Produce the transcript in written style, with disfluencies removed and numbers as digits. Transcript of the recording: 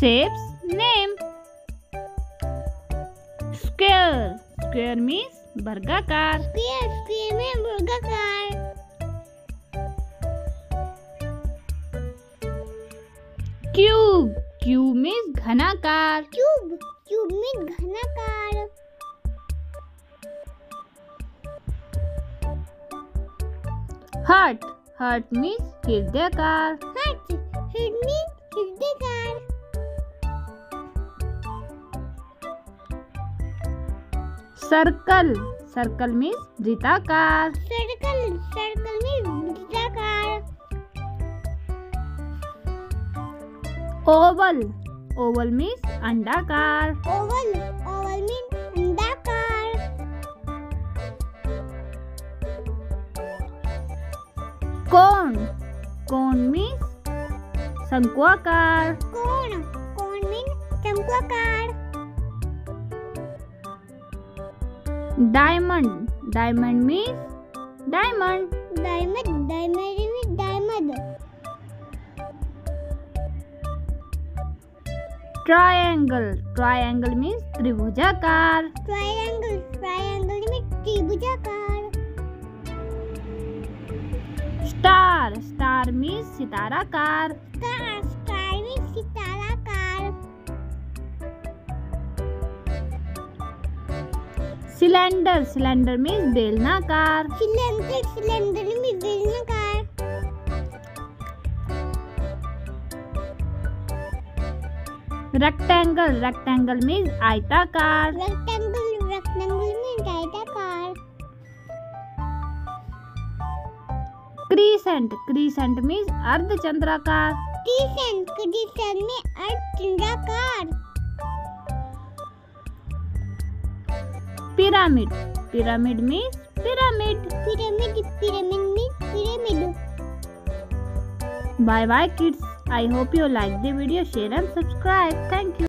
Shapes name. Square. Square means वर्गाकार. Square में वर्गाकार. Cube. Cube means घनाकार. Cube में घनाकार. Heart. Heart means हृदयकार. Heart means हृदयकार. Circle. Circle means वृत्ताकार. Circle में वृत्ताकार. Oval. Oval means अंडाकार. Oval means अंडाकार. Cone. Cone means शंक्वाकार. Cone means शंक्वाकार. Diamond. Diamond means diamond. Diamond means diamond. Triangle. Triangle means त्रिभुजाकार. Triangle में त्रिभुजाकार. Star. Star means सिताराकार. Star में सिताराकार. Cylinder. Cylinder means बेलनाकार. Cylinder में बेलनाकार. Rectangle. Rectangle means आयताकार. Rectangle में आयताकार. Crescent. Crescent means अर्धचंद्राकार. Crescent में अर्धचंद्राकार. Pyramid. Pyramid means pyramid. Pyramid means pyramid. Bye bye kids. I hope you like the video. Share and subscribe. Thank you.